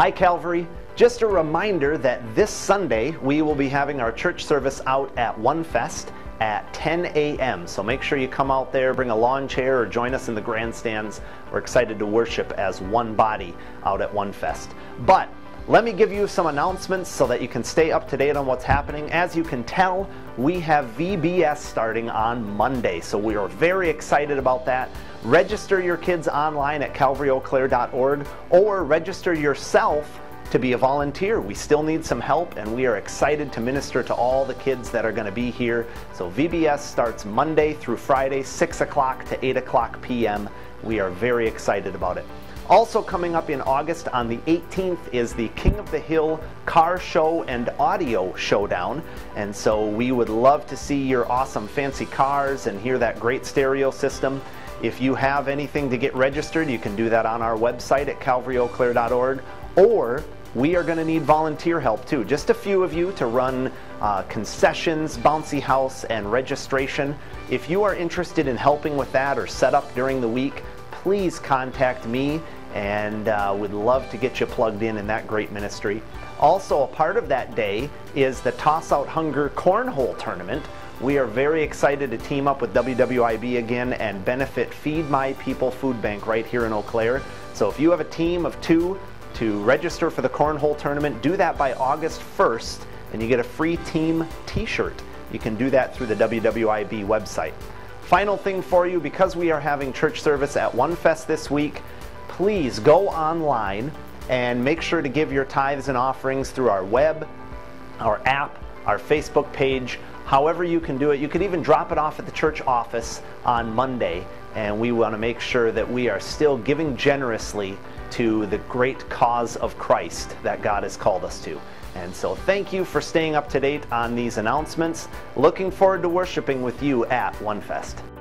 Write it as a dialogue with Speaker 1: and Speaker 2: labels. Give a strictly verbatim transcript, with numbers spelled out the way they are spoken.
Speaker 1: Hi Calvary, just a reminder that this Sunday we will be having our church service out at OneFest at ten A M So make sure you come out there, bring a lawn chair, or join us in the grandstands. We're excited to worship as one body out at OneFest. But let me give you some announcements so that you can stay up to date on what's happening. As you can tell, we have V B S starting on Monday, so we are very excited about that. Register your kids online at calvary eau claire dot org or register yourself to be a volunteer. We still need some help, and we are excited to minister to all the kids that are going to be here. So V B S starts Monday through Friday, six o'clock to eight o'clock P M We are very excited about it. Also coming up in August on the eighteenth is the King of the Hill Car Show and Audio Showdown. And so we would love to see your awesome fancy cars and hear that great stereo system. If you have anything to get registered, you can do that on our website at calvary eau claire dot org, or we are going to need volunteer help too. Just a few of you to run uh, concessions, bouncy house, and registration. If you are interested in helping with that or set up during the week, please contact me, and uh, we'd love to get you plugged in in that great ministry. Also, a part of that day is the Toss Out Hunger Cornhole Tournament. We are very excited to team up with W W I B again and benefit Feed My People Food Bank right here in Eau Claire. So if you have a team of two to register for the Cornhole Tournament, do that by August first, and you get a free team t-shirt. You can do that through the W W I B website. Final thing for you, because we are having church service at OneFest this week, please go online and make sure to give your tithes and offerings through our web, our app, our Facebook page, however you can do it. You could even drop it off at the church office on Monday, and we want to make sure that we are still giving generously to the great cause of Christ that God has called us to. And so thank you for staying up to date on these announcements. Looking forward to worshiping with you at OneFest.